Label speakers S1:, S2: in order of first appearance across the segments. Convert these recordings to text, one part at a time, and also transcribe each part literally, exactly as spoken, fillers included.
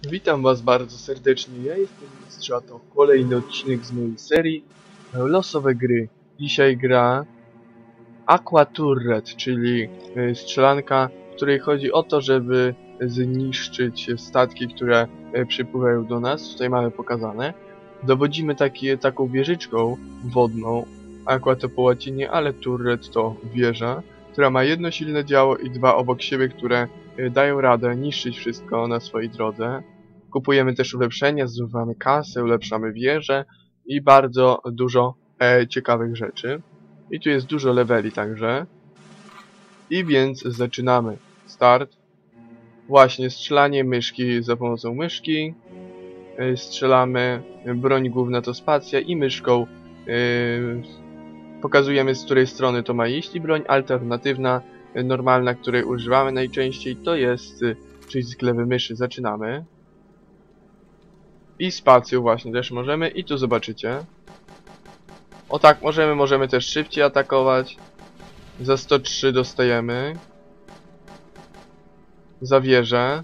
S1: Witam was bardzo serdecznie, ja jestem Mistrz, a to kolejny odcinek z mojej serii Losowe gry. Dzisiaj gra Aqua Turret, czyli strzelanka, w której chodzi o to, żeby zniszczyć statki, które przypływają do nas. Tutaj mamy pokazane. Dowodzimy takie, taką wieżyczką wodną. Aqua to po łacinie, ale Turret to wieża, która ma jedno silne działo i dwa obok siebie, które dają radę niszczyć wszystko na swojej drodze. Kupujemy też ulepszenia, zdobywamy kasę, ulepszamy wieżę i bardzo dużo e, ciekawych rzeczy. I tu jest dużo leveli także. I więc zaczynamy. Start. Właśnie, strzelanie myszki za pomocą myszki. E, strzelamy, broń główna to spacja i myszką e, pokazujemy, z której strony to ma iść. I broń alternatywna, e, normalna, której używamy najczęściej, to jest e, przycisk lewy myszy. Zaczynamy. I spacją właśnie też możemy. I tu zobaczycie. O tak, możemy, możemy też szybciej atakować. Za sto trzy dostajemy. Za wieżę.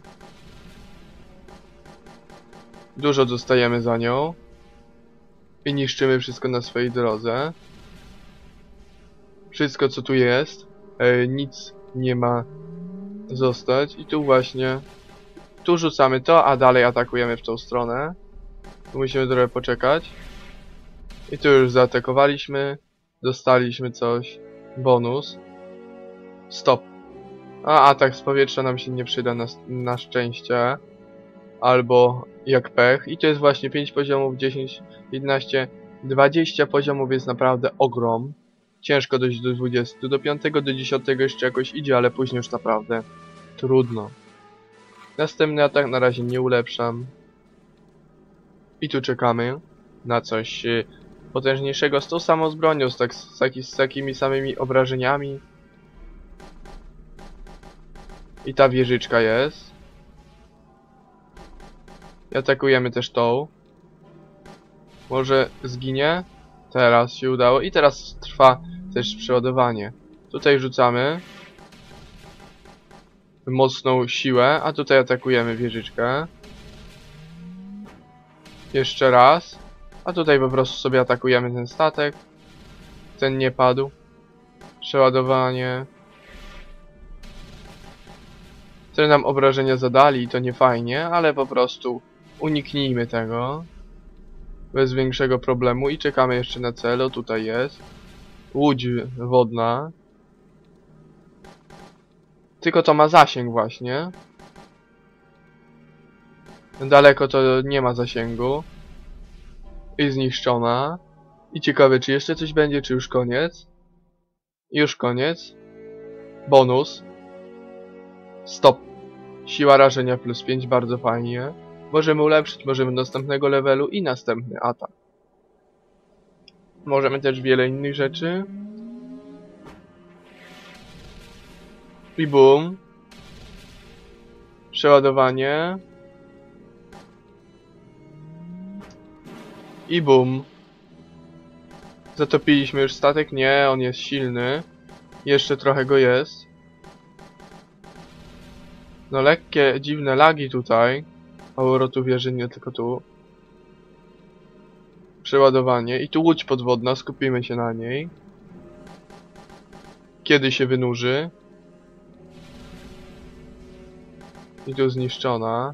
S1: Dużo dostajemy za nią. I niszczymy wszystko na swojej drodze. Wszystko co tu jest. E, nic nie ma zostać. I tu właśnie. Tu rzucamy to, a dalej atakujemy w tą stronę. Tu musimy trochę poczekać. I tu już zaatakowaliśmy. Dostaliśmy coś. Bonus. Stop. A atak z powietrza nam się nie przyda na, na szczęście. Albo jak pech. I to jest właśnie pięć poziomów, dziesięć, jedenaście, dwadzieścia poziomów jest naprawdę ogrom. Ciężko dojść do dwudziestu. Do piątego, do dziesiątego jeszcze jakoś idzie, ale później już naprawdę trudno. Następny atak na razie nie ulepszam. I tu czekamy na coś potężniejszego z tą samą z bronią, z, tak, z, taki, z takimi samymi obrażeniami. I ta wieżyczka jest. I atakujemy też tą. Może zginie? Teraz się udało. I teraz trwa też przeładowanie. Tutaj rzucamy mocną siłę, a tutaj atakujemy wieżyczkę. Jeszcze raz. A tutaj po prostu sobie atakujemy ten statek. Ten nie padł. Przeładowanie. Tyle nam obrażenia zadali, to nie fajnie, ale po prostu uniknijmy tego. Bez większego problemu i czekamy jeszcze na cel. O, tutaj jest. Łódź wodna. Tylko to ma zasięg właśnie. Daleko to nie ma zasięgu. I zniszczona. I ciekawe, czy jeszcze coś będzie, czy już koniec. Już koniec. Bonus. Stop. Siła rażenia plus pięć, bardzo fajnie. Możemy ulepszyć, możemy następnego levelu i następny atak. Możemy też wiele innych rzeczy. I boom. Przeładowanie. I boom. Zatopiliśmy już statek? Nie, on jest silny. Jeszcze trochę go jest. No lekkie, dziwne lagi tutaj. Obrotu wieży, nie tylko tu. Przeładowanie. I tu łódź podwodna, skupimy się na niej. Kiedy się wynurzy. I tu zniszczona.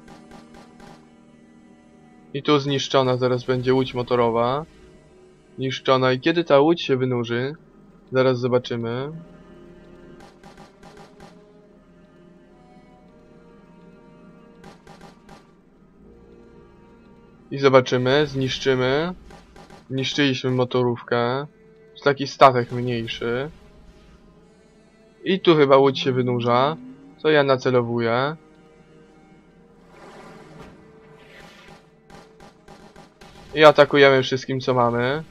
S1: I tu zniszczona, zaraz będzie łódź motorowa. Niszczona. I kiedy ta łódź się wynurzy? Zaraz zobaczymy. I zobaczymy, zniszczymy. Niszczyliśmy motorówkę. Taki statek mniejszy. I tu chyba łódź się wynurza. Co ja nacelowuję. I atakujemy wszystkim co mamy.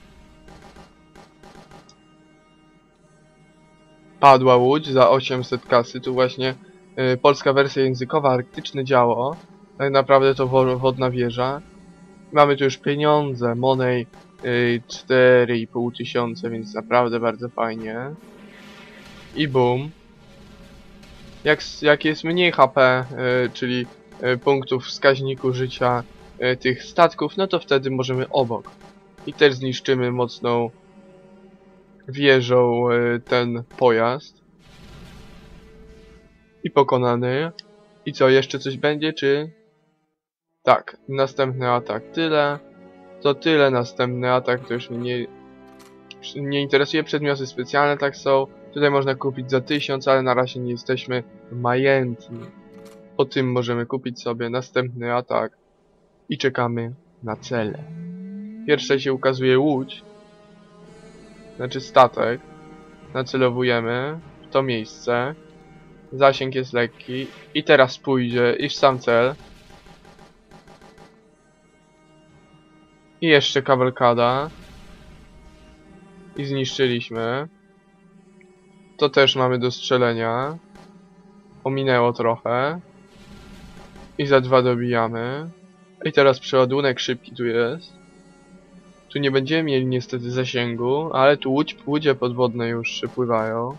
S1: Padła łódź za osiemset kasy. Tu właśnie y, polska wersja językowa, arktyczne działo. Tak naprawdę to wo wodna wieża. Mamy tu już pieniądze, money y, cztery i pół tysiąca, więc naprawdę bardzo fajnie. I boom. Jak, jak jest mniej H P, y, czyli y, punktów wskaźniku życia y, tych statków, no to wtedy możemy obok. I też zniszczymy mocną wieżą y, ten pojazd. I pokonany. I co, jeszcze coś będzie, czy... Tak, następny atak tyle. To tyle, następny atak to już mnie nie, nie interesuje. Przedmioty specjalne tak są. Tutaj można kupić za tysiąc, ale na razie nie jesteśmy majętni. Po tym możemy kupić sobie następny atak. I czekamy na cele. Pierwsze się ukazuje łódź. Znaczy statek. Nacelowujemy w to miejsce. Zasięg jest lekki. I teraz pójdzie i w sam cel. I jeszcze kawalkada. I zniszczyliśmy. To też mamy do strzelenia. Ominęło trochę. I za dwa dobijamy. I teraz przeładunek szybki tu jest. Tu nie będziemy mieli niestety zasięgu, ale tu łódź, łodzie podwodne już przypływają.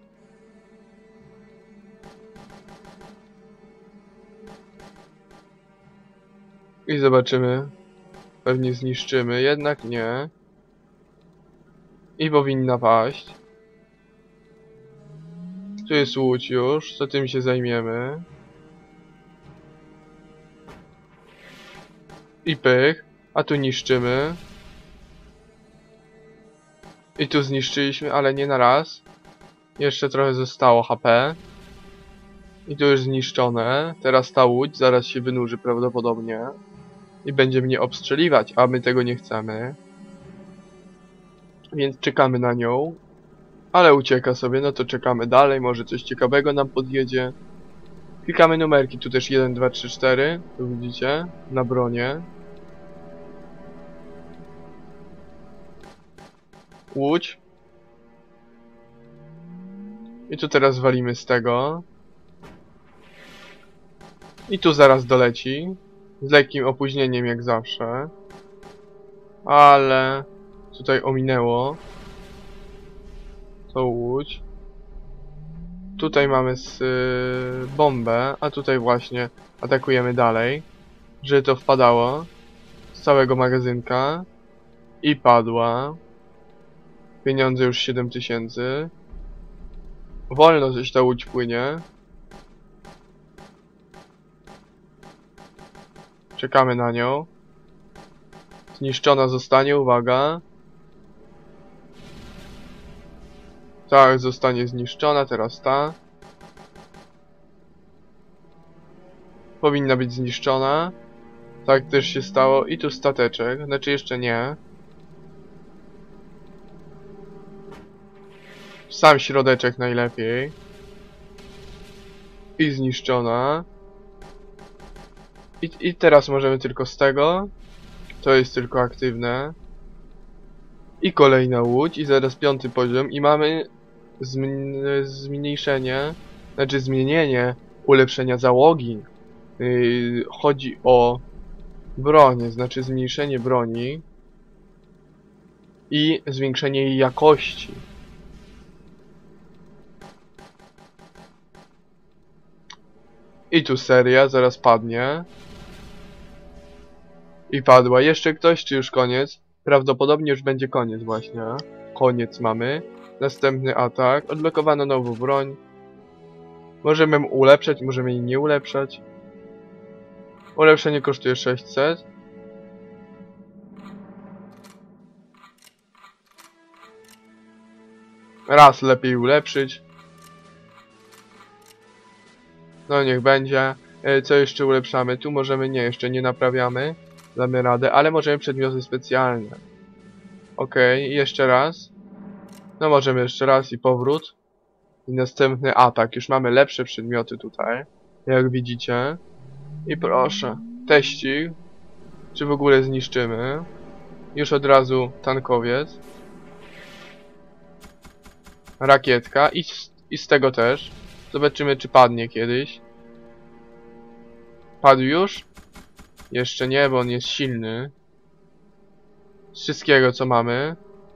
S1: I zobaczymy. Pewnie zniszczymy, jednak nie. I powinna paść. Tu jest łódź już, to tym się zajmiemy. I pych. A tu niszczymy. I tu zniszczyliśmy, ale nie na raz. Jeszcze trochę zostało H P. I tu już zniszczone. Teraz ta łódź zaraz się wynurzy prawdopodobnie. I będzie mnie obstrzeliwać, a my tego nie chcemy. Więc czekamy na nią. Ale ucieka sobie, no to czekamy dalej. Może coś ciekawego nam podjedzie. Klikamy numerki, tu też jeden, dwa, trzy, cztery. Tu widzicie, na bronie. Łódź. I tu teraz walimy z tego. I tu zaraz doleci. Z lekkim opóźnieniem jak zawsze. Ale tutaj ominęło tą łódź. Tutaj mamy z, y, bombę, a tutaj właśnie atakujemy dalej. Żeby to wpadało z całego magazynka. I padła. Pieniądze już siedem tysięcy. Wolno coś ta łódź płynie. Czekamy na nią. Zniszczona zostanie, uwaga. Tak, zostanie zniszczona, teraz ta. Powinna być zniszczona. Tak też się stało. I tu stateczek, znaczy jeszcze nie. Sam środeczek najlepiej. I zniszczona. I, I teraz możemy tylko z tego. To jest tylko aktywne. I kolejna łódź. I zaraz piąty poziom. I mamy zm zmniejszenie. Znaczy zmienienie ulepszenia załogi. Yy, chodzi o bronię. Znaczy zmniejszenie broni. I zwiększenie jej jakości. I tu seria zaraz padnie. I padła. Jeszcze ktoś, czy już koniec? Prawdopodobnie już będzie koniec właśnie. Koniec mamy. Następny atak. Odblokowano nową broń. Możemy ją ulepszać, możemy jej nie ulepszać. Ulepszenie kosztuje sześćset. Raz lepiej ulepszyć. No niech będzie. E, co jeszcze ulepszamy? Tu możemy, nie, jeszcze nie naprawiamy. Damy radę, ale możemy przedmioty specjalne. Okej, okay, jeszcze raz. No możemy jeszcze raz i powrót. I następny atak. Już mamy lepsze przedmioty tutaj. Jak widzicie. I proszę. Teścik. Czy w ogóle zniszczymy. Już od razu tankowiec. Rakietka. I, i z tego też. Zobaczymy, czy padnie kiedyś. Padł już? Jeszcze nie, bo on jest silny. Z wszystkiego, co mamy.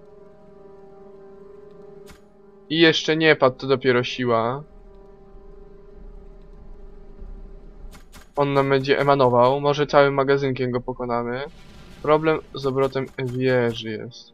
S1: I jeszcze nie padł, to dopiero siła. On nam będzie emanował. Może całym magazynkiem go pokonamy. Problem z obrotem wieży jest.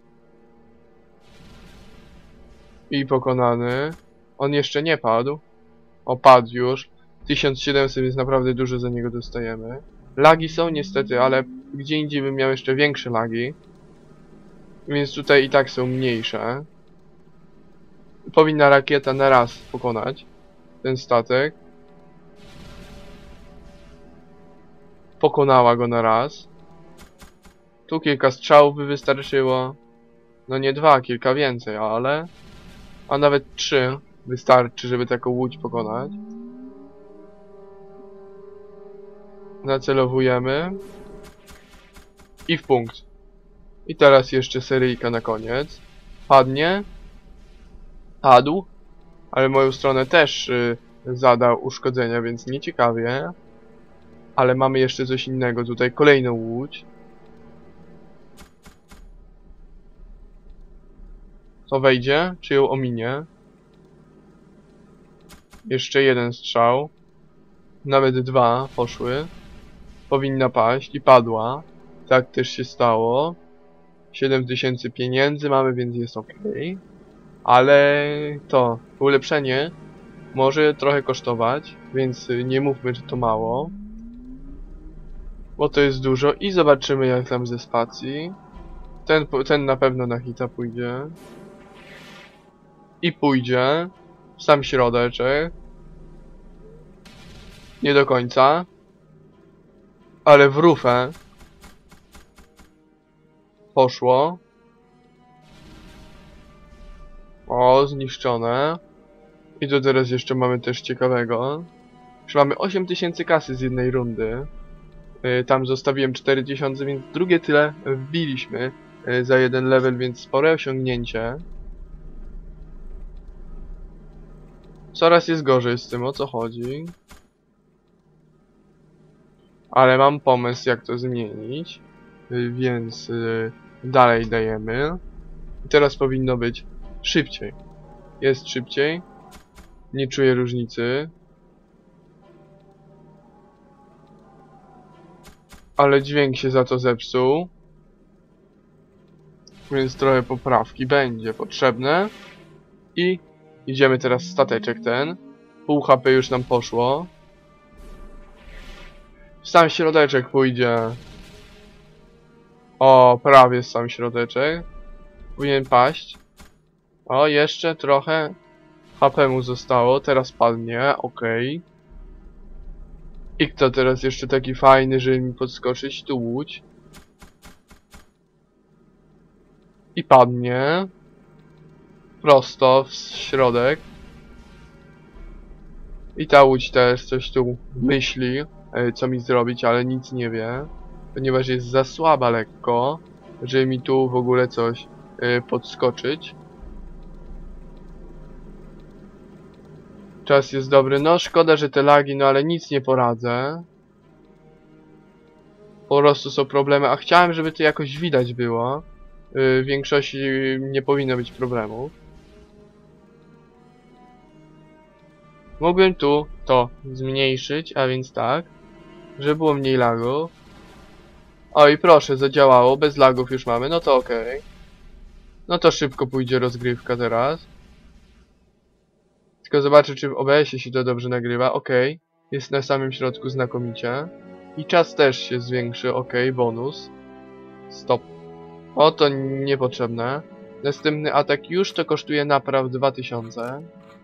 S1: I pokonany. On jeszcze nie padł. O, padł już. tysiąc siedemset, więc naprawdę dużo za niego dostajemy. Lagi są niestety, ale gdzie indziej bym miał jeszcze większe lagi. Więc tutaj i tak są mniejsze. Powinna rakieta na raz pokonać ten statek. Pokonała go na raz. Tu kilka strzałów by wystarczyło. No nie dwa, kilka więcej, ale... A nawet trzy wystarczy, żeby taką łódź pokonać. Nacelowujemy. I w punkt. I teraz jeszcze seryjka na koniec. Padnie. Padł. Ale moją stronę też y, zadał uszkodzenia, więc nieciekawie. Ale mamy jeszcze coś innego. Tutaj kolejną łódź. To wejdzie? Czy ją ominie? Jeszcze jeden strzał. Nawet dwa poszły. Powinna paść i padła. Tak też się stało. siedem tysięcy pieniędzy mamy, więc jest ok. Ale to ulepszenie może trochę kosztować, więc nie mówmy, że to mało. Bo to jest dużo i zobaczymy jak tam ze spacji. Ten, ten na pewno na hita pójdzie. I pójdzie. W sam środeczek. Nie do końca. Ale w rufę. Poszło. O, zniszczone. I to teraz jeszcze mamy też ciekawego. Już mamy osiem tysięcy kasy z jednej rundy. Yy, tam zostawiłem cztery tysiące, więc drugie tyle wbiliśmy yy, za jeden level, więc spore osiągnięcie. Coraz jest gorzej z tym, o co chodzi. Ale mam pomysł, jak to zmienić. Yy, więc yy, dalej dajemy. I teraz powinno być szybciej. Jest szybciej. Nie czuję różnicy. Ale dźwięk się za to zepsuł. Więc trochę poprawki będzie potrzebne. I idziemy teraz stateczek ten. Pół H P już nam poszło. W sam środeczek pójdzie. O, prawie sam środeczek. Powinien paść. O, jeszcze trochę H P mu zostało. Teraz padnie, okej. I kto teraz jeszcze taki fajny, żeby mi podskoczyć? Tu łódź. I padnie. Prosto w środek. I ta łódź też coś tu myśli, co mi zrobić, ale nic nie wie. Ponieważ jest za słaba lekko, żeby mi tu w ogóle coś podskoczyć. Czas jest dobry. No szkoda, że te lagi, no ale nic nie poradzę. Po prostu są problemy, a chciałem, żeby to jakoś widać było. W większości nie powinno być problemów. Mogłem tu to zmniejszyć, a więc tak, żeby było mniej lagów. O i proszę, zadziałało, bez lagów już mamy, no to okej. Okay. No to szybko pójdzie rozgrywka teraz. Tylko zobaczę, czy w O B S-ie się to dobrze nagrywa. Okej, okay. Jest na samym środku znakomicie. I czas też się zwiększy, okej, okay. Bonus. Stop. O, to niepotrzebne. Następny atak już to kosztuje napraw dwa tysiące.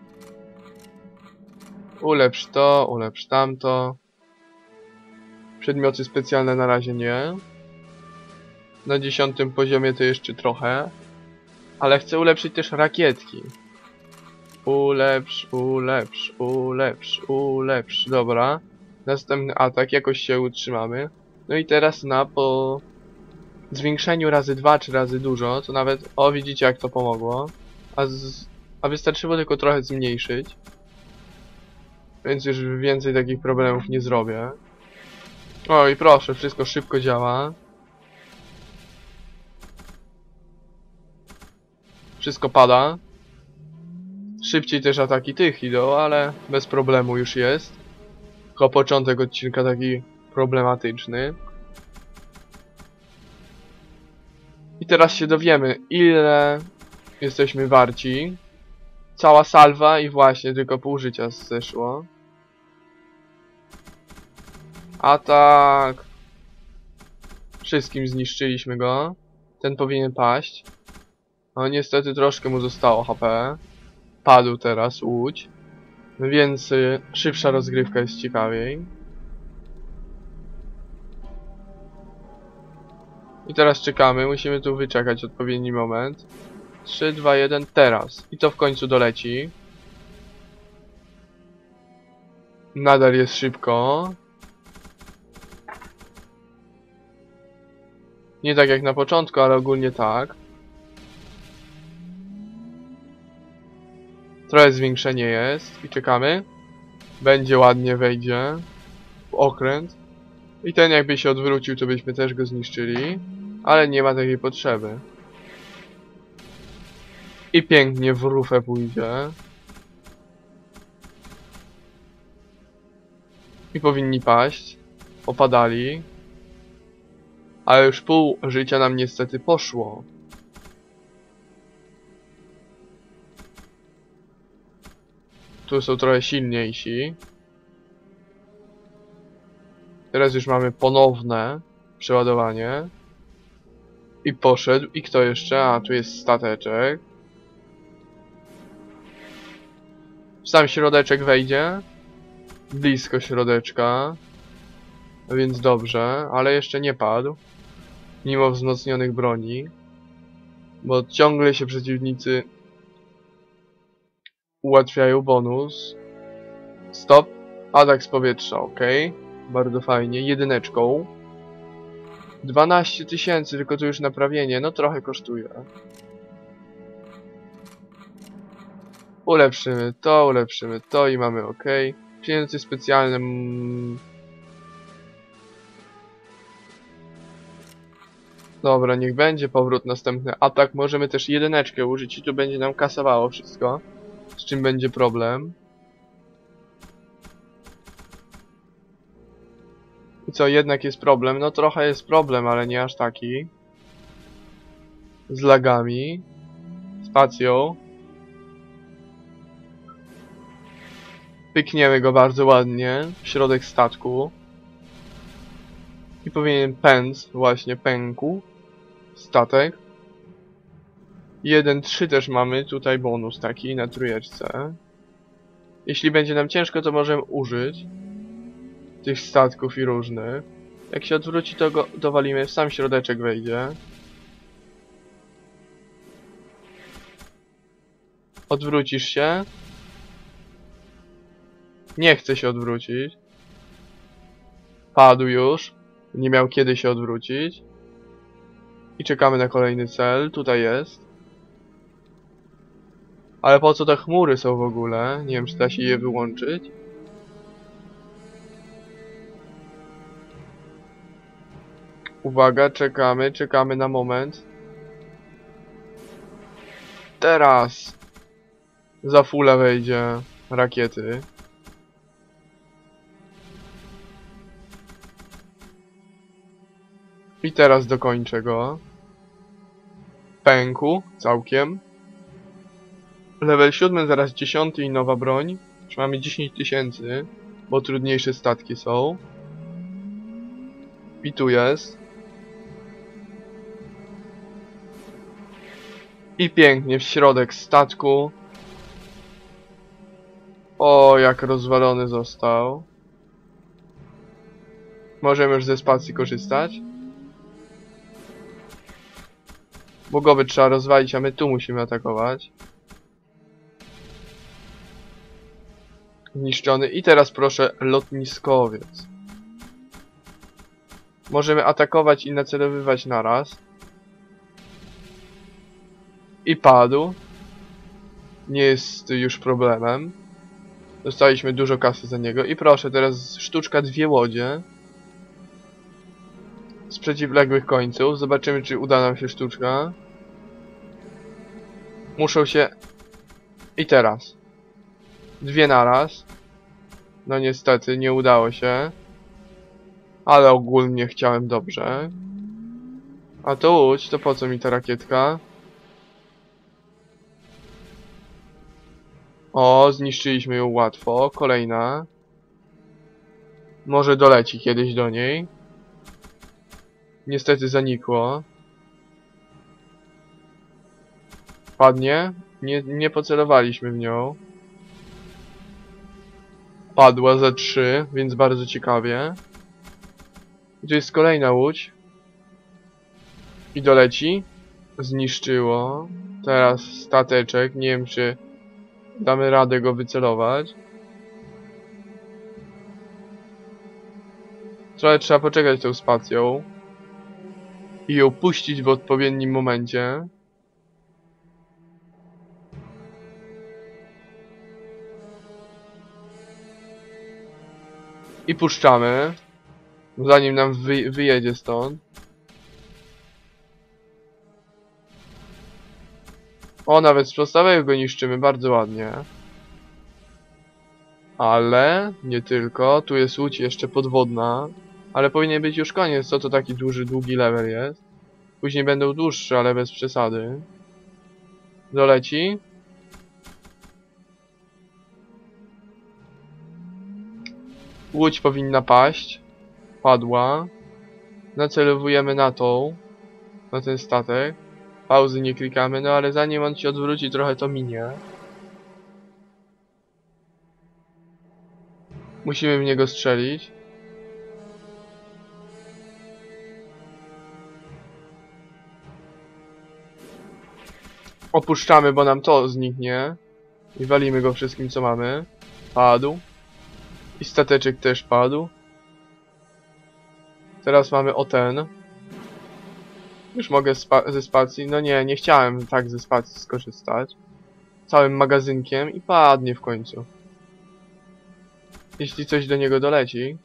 S1: Ulepsz to, ulepsz tamto. Przedmioty specjalne na razie nie. Na dziesiątym poziomie to jeszcze trochę. Ale chcę ulepszyć też rakietki. Ulepsz, ulepsz, ulepsz, ulepsz. Dobra. Następny atak, jakoś się utrzymamy. No i teraz na po zwiększeniu razy dwa czy razy dużo, to nawet, o widzicie jak to pomogło. A, z, a wystarczyło tylko trochę zmniejszyć. Więc już więcej takich problemów nie zrobię. O i proszę, wszystko szybko działa. Wszystko pada. Szybciej też ataki tych idą, ale bez problemu już jest. Tylko początek odcinka taki problematyczny. I teraz się dowiemy, ile jesteśmy warci. Cała salwa i właśnie tylko pół życia zeszło. Atak. Wszystkim zniszczyliśmy go. Ten powinien paść. No niestety troszkę mu zostało H P. Padł teraz łódź. Więc y, szybsza rozgrywka jest ciekawiej. I teraz czekamy, musimy tu wyczekać odpowiedni moment. trzy, dwa, jeden, teraz. I to w końcu doleci. Nadal jest szybko. Nie tak jak na początku, ale ogólnie tak. Trochę zwiększenie jest. I czekamy. Będzie ładnie, wejdzie w okręt. I ten jakby się odwrócił, to byśmy też go zniszczyli. Ale nie ma takiej potrzeby. I pięknie w rufę pójdzie. I powinni paść. Opadali. Ale już pół życia nam niestety poszło. Tu są trochę silniejsi. Teraz już mamy ponowne przeładowanie. I poszedł. I kto jeszcze? A, tu jest stateczek. W sam środeczek wejdzie. Blisko środeczka. Więc dobrze, ale jeszcze nie padł. Mimo wzmocnionych broni. Bo ciągle się przeciwnicy ułatwiają bonus. Stop. Atak z powietrza, ok. Bardzo fajnie. Jedyneczką. dwanaście tysięcy, tylko tu już naprawienie. No trochę kosztuje. Ulepszymy to, ulepszymy to i mamy ok. Pieniądze specjalne. Dobra, niech będzie powrót, następny atak. Możemy też jedyneczkę użyć i tu będzie nam kasowało wszystko. Z czym będzie problem. I co, jednak jest problem? No trochę jest problem, ale nie aż taki. Z lagami. Spacją. Pykniemy go bardzo ładnie w środek statku. I powinien pędz, właśnie pękł. Statek. jeden trzy też mamy tutaj bonus taki na trójeczce. Jeśli będzie nam ciężko, to możemy użyć tych statków i różnych. Jak się odwróci, to go dowalimy, w sam środeczek wejdzie. Odwrócisz się. Nie chce się odwrócić. Padł już. Nie miał kiedy się odwrócić. I czekamy na kolejny cel. Tutaj jest. Ale po co te chmury są w ogóle? Nie wiem, czy da się je wyłączyć. Uwaga, czekamy, czekamy na moment. Teraz! Za fulla wejdzie rakiety. I teraz dokończę go. Pękł całkiem. Level siódmy, zaraz dziesiąty i nowa broń. Już mamy dziesięć tysięcy, bo trudniejsze statki są. I tu jest. I pięknie w środek statku. O, jak rozwalony został. Możemy już ze spacji korzystać. Bo go by trzeba rozwalić, a my tu musimy atakować. Zniszczony. I teraz proszę lotniskowiec. Możemy atakować i nacelowywać naraz. I padł. Nie jest już problemem. Dostaliśmy dużo kasy za niego. I proszę, teraz sztuczka dwie łodzie. Z przeciwległych końców. Zobaczymy, czy uda nam się sztuczka. Muszą się... I teraz. Dwie naraz. No niestety, nie udało się. Ale ogólnie chciałem dobrze. A to łódź, to po co mi ta rakietka? O, zniszczyliśmy ją łatwo. Kolejna. Może doleci kiedyś do niej. Niestety zanikło. Padnie? Nie, nie pocelowaliśmy w nią. Padła za trzy, więc bardzo ciekawie. I tu jest kolejna łódź. I doleci. Zniszczyło. Teraz stateczek. Nie wiem, czy damy radę go wycelować. Trochę trzeba poczekać tą spacją. I ją puścić w odpowiednim momencie. I puszczamy. Zanim nam wy wyjedzie stąd. O, nawet z podstawek go niszczymy bardzo ładnie. Ale nie tylko. Tu jest łódź jeszcze podwodna. Ale powinien być już koniec. Co to taki duży, długi level jest? Później będą dłuższe, ale bez przesady. Doleci. Łódź powinna paść. Padła. Nacelowujemy na tą. Na ten statek. Pauzy nie klikamy, no ale zanim on się odwróci, trochę to minie. Musimy w niego strzelić. Opuszczamy, bo nam to zniknie. I walimy go wszystkim, co mamy. Padł. I stateczek też padł. Teraz mamy o ten. Już mogę spa ze spacji. No nie, nie chciałem tak ze spacji skorzystać. Całym magazynkiem i padnie w końcu. Jeśli coś do niego doleci.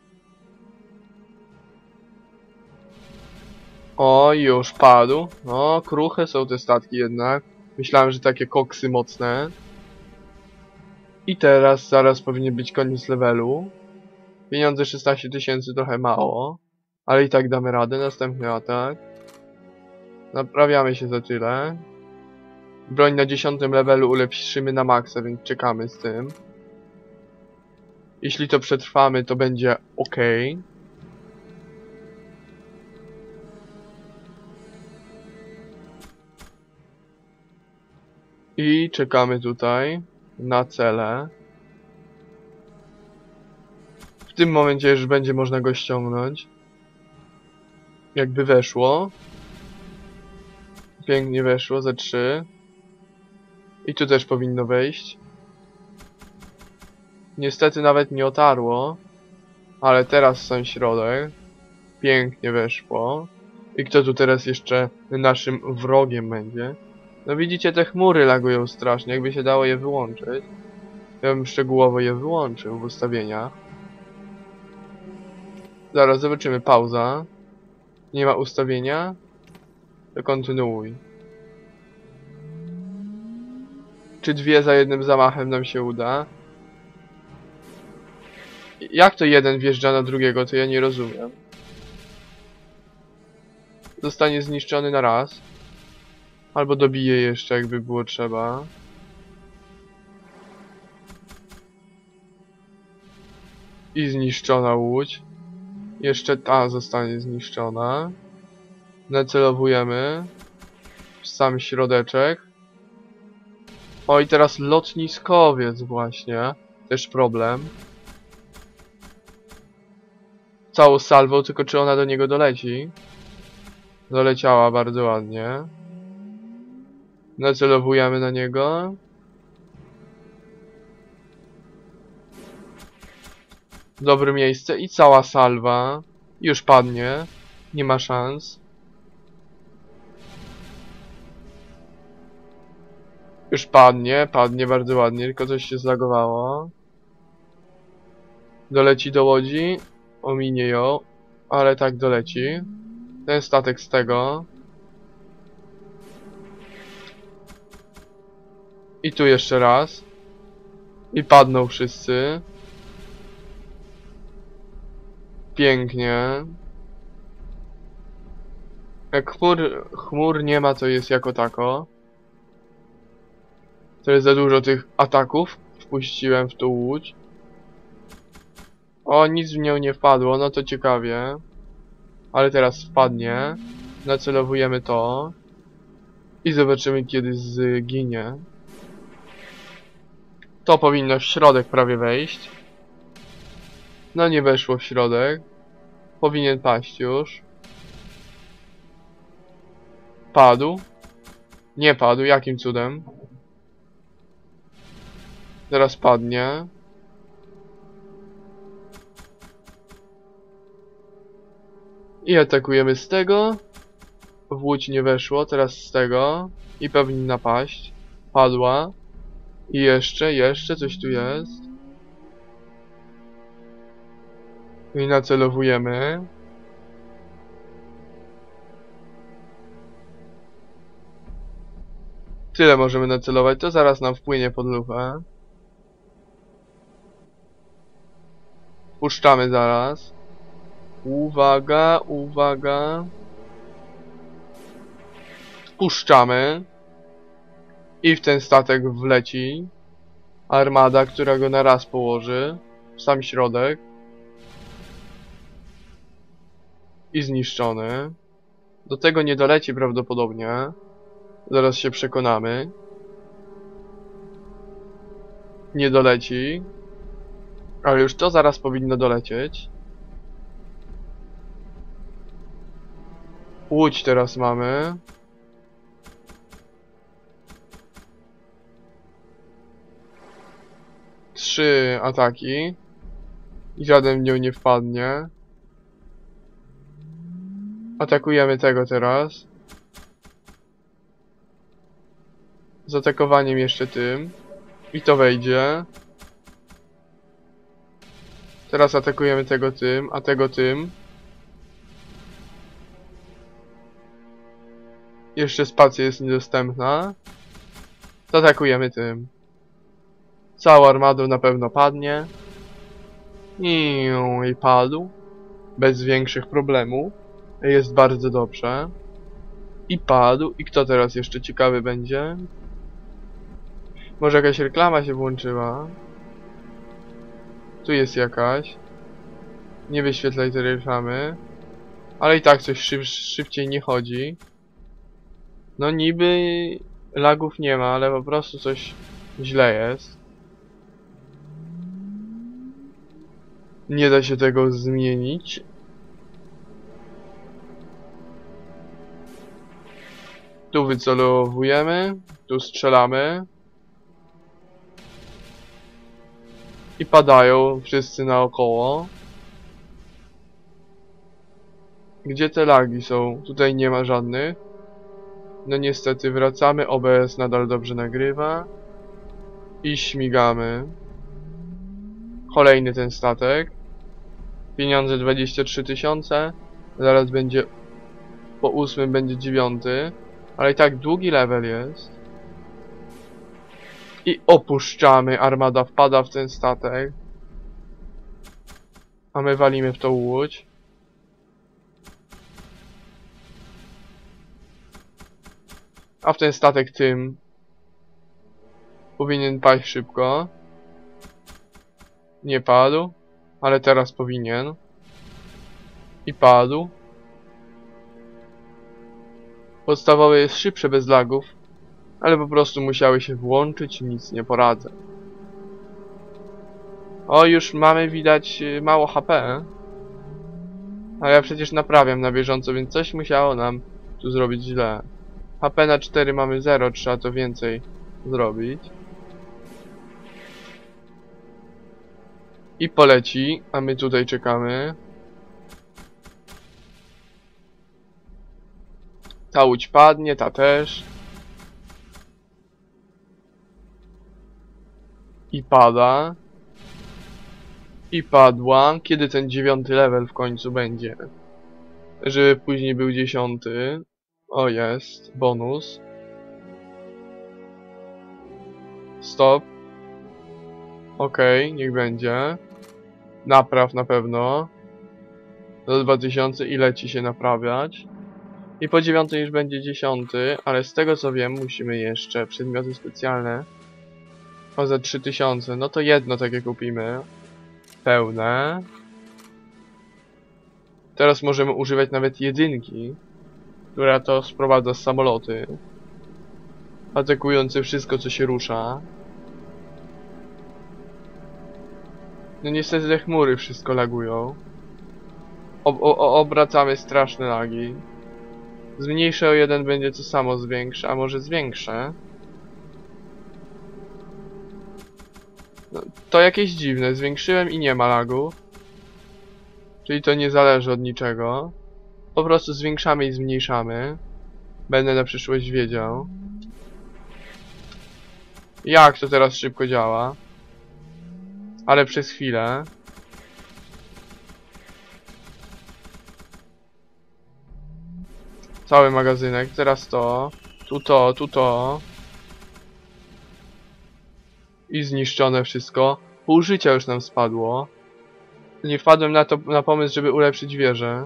S1: O, już padł. O, kruche są te statki jednak. Myślałem, że takie koksy mocne. I teraz zaraz powinien być koniec levelu. Pieniądze szesnaście tysięcy trochę mało. Ale i tak damy radę. Następny atak. Naprawiamy się za tyle. Broń na dziesiątym levelu ulepszymy na maksa, więc czekamy z tym. Jeśli to przetrwamy, to będzie ok. I czekamy tutaj na cele. W tym momencie już będzie można go ściągnąć. Jakby weszło. Pięknie weszło, za trzy. I tu też powinno wejść. Niestety nawet nie otarło. Ale teraz sam środek. Pięknie weszło. I kto tu teraz jeszcze naszym wrogiem będzie? No widzicie, te chmury lagują strasznie. Jakby się dało je wyłączyć, ja bym szczegółowo je wyłączył w ustawieniach. Zaraz zobaczymy. Pauza. Nie ma ustawienia. To kontynuuj. Czy dwie za jednym zamachem nam się uda? Jak to jeden wjeżdża na drugiego, to ja nie rozumiem. Zostanie zniszczony na raz. Albo dobije jeszcze, jakby było trzeba. I zniszczona łódź. Jeszcze ta zostanie zniszczona. Nacelowujemy w sam środeczek. O, i teraz lotniskowiec właśnie. Też problem. Całą salwą, tylko czy ona do niego doleci? Doleciała bardzo ładnie. Nacelowujemy na niego. Dobre miejsce i cała salwa. Już padnie. Nie ma szans. Już padnie, padnie bardzo ładnie, tylko coś się zlagowało. Doleci do łodzi. Ominie ją. Ale tak doleci. Ten statek z tego. I tu jeszcze raz. I padną wszyscy. pięknie. Jak chmur, chmur nie ma, to jest jako tako. To jest za dużo tych ataków. Wpuściłem w tą łódź. O, nic w nią nie wpadło, no to ciekawie. Ale teraz wpadnie. Nacelowujemy to. I zobaczymy, kiedy zginie. To powinno w środek prawie wejść. No nie weszło w środek. Powinien paść już. Padł. Nie padł, jakim cudem? Zaraz padnie. I atakujemy z tego. W łódź nie weszło, teraz z tego. I powinna paść. Padła. I jeszcze, jeszcze coś tu jest. I nacelowujemy. Tyle możemy nacelować, to zaraz nam wpłynie pod lufę. Puszczamy zaraz. Uwaga, uwaga. Puszczamy. I w ten statek wleci armada, która go na raz położy w sam środek. I zniszczony. Do tego nie doleci prawdopodobnie. Zaraz się przekonamy. Nie doleci. Ale już to zaraz powinno dolecieć. Łódź teraz mamy. Trzy ataki. I żaden w nią nie wpadnie. Atakujemy tego teraz. Z atakowaniem jeszcze tym. I to wejdzie. Teraz atakujemy tego tym, a tego tym. Jeszcze spacja jest niedostępna. Zaatakujemy tym. Cała armada na pewno padnie. I, I padł. Bez większych problemów. Jest bardzo dobrze. I padł. I kto teraz jeszcze ciekawy będzie? Może jakaś reklama się włączyła. Tu jest jakaś. Nie wyświetlaj tej reklamy. Ale i tak coś szyb szybciej nie chodzi. No niby lagów nie ma, ale po prostu coś źle jest. Nie da się tego zmienić. Tu wycelowujemy, tu strzelamy. I padają wszyscy naokoło. Gdzie te lagi są? Tutaj nie ma żadnych. No niestety wracamy, O B S nadal dobrze nagrywa. I śmigamy. Kolejny ten statek. Pieniądze dwadzieścia trzy tysiące. Zaraz będzie po ósmym będzie dziewiąty. Ale i tak długi level jest. I opuszczamy. Armada wpada w ten statek. A my walimy w tą łódź. A w ten statek tym powinien paść szybko. Nie padł. Ale teraz powinien. I padł. Podstawowe jest szybsze bez lagów. Ale po prostu musiały się włączyć i nic nie poradzę. O, już mamy widać mało H P. A ja przecież naprawiam na bieżąco, więc coś musiało nam tu zrobić źle. H P na cztery mamy zero, trzeba to więcej zrobić. I poleci, a my tutaj czekamy. Ta łódź padnie, ta też. I pada. I padła. Kiedy ten dziewiąty level w końcu będzie? Żeby później był dziesiąty. O, jest. Bonus. Stop. Okej, okay, niech będzie. Napraw na pewno. do dwa tysiące i leci się naprawiać. I po dziewiątej już będzie dziesiąty, ale z tego co wiem musimy jeszcze przedmioty specjalne o za trzy tysiące, no to jedno takie kupimy. Pełne. Teraz możemy używać nawet jedynki, która to sprowadza z samoloty. Atakujące wszystko co się rusza. No niestety te chmury wszystko lagują. O, o, obracamy straszne lagi. Zmniejszę o jeden będzie to samo zwiększę, a może zwiększę. No, to jakieś dziwne, zwiększyłem i nie ma lagu. Czyli to nie zależy od niczego. Po prostu zwiększamy i zmniejszamy. Będę na przyszłość wiedział. Jak to teraz szybko działa. Ale przez chwilę. Cały magazynek, teraz to. Tu to, tu to. I zniszczone wszystko. Pół życia już nam spadło. Nie wpadłem na to, na pomysł, żeby ulepszyć wieżę.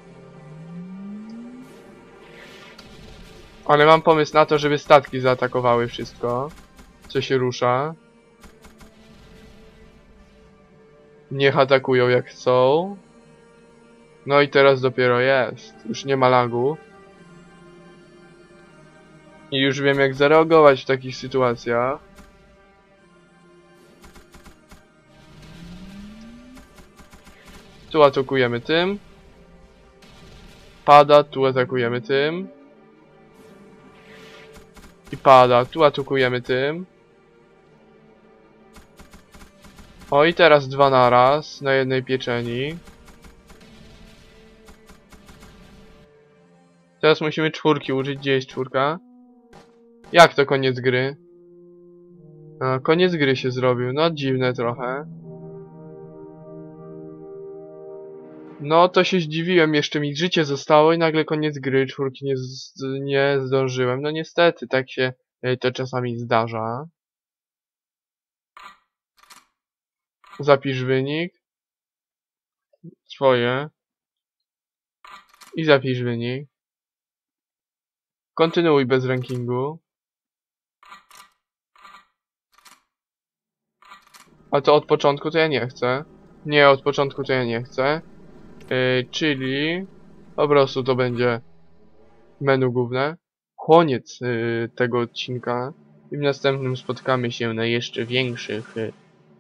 S1: Ale mam pomysł na to, żeby statki zaatakowały wszystko, co się rusza. Niech atakują jak chcą. No i teraz dopiero jest. Już nie ma lagu. I już wiem jak zareagować w takich sytuacjach. Tu atakujemy tym. Pada, tu atakujemy tym. I pada, tu atakujemy tym. O i teraz dwa naraz, na jednej pieczeni. Teraz musimy czwórki użyć, gdzie jest czwórka? Jak to koniec gry? A, koniec gry się zrobił, no dziwne trochę. No to się zdziwiłem, jeszcze mi życie zostało i nagle koniec gry, czwórki nie, z, nie zdążyłem. No niestety, tak się to czasami zdarza. Zapisz wynik. Swoje. I zapisz wynik. Kontynuuj bez rankingu. A to od początku to ja nie chcę. Nie, od początku to ja nie chcę. Yy, czyli po prostu to będzie menu główne. Koniec yy, tego odcinka. I w następnym spotkamy się na jeszcze większych yy,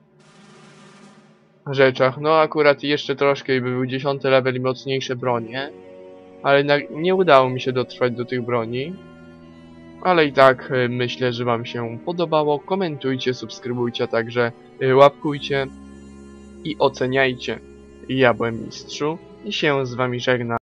S1: rzeczach. No akurat jeszcze troszkę i by był dziesiąty level i mocniejsze bronie. Ale nie udało mi się dotrwać do tych broni. Ale i tak yy, myślę, że wam się podobało. Komentujcie, subskrybujcie, a także yy, łapkujcie i oceniajcie. Ja byłem Mistrzu i się z wami żegnam.